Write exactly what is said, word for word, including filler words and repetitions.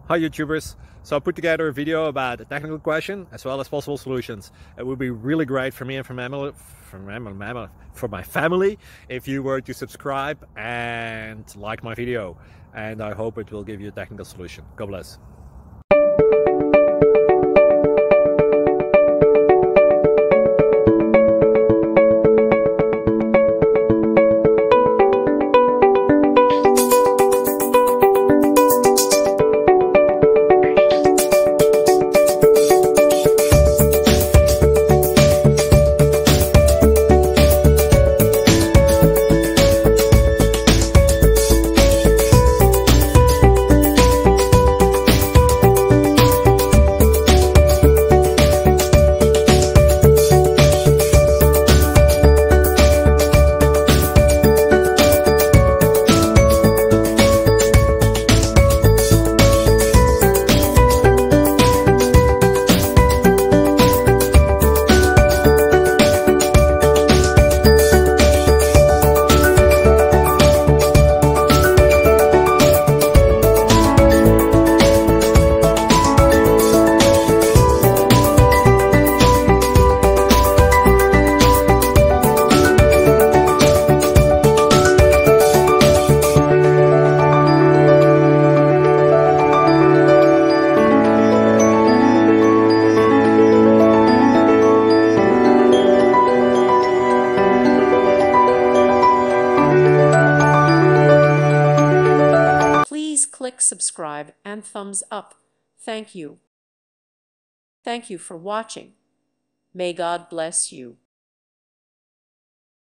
Hi YouTubers. So I put together a video about a technical question as well as possible solutions. It would be really great for me and for my family, for my, for my family if you were to subscribe and like my video. And I hope it will give you a technical solution. God bless. Please click subscribe and thumbs up. Thank you. Thank you for watching. May God bless you.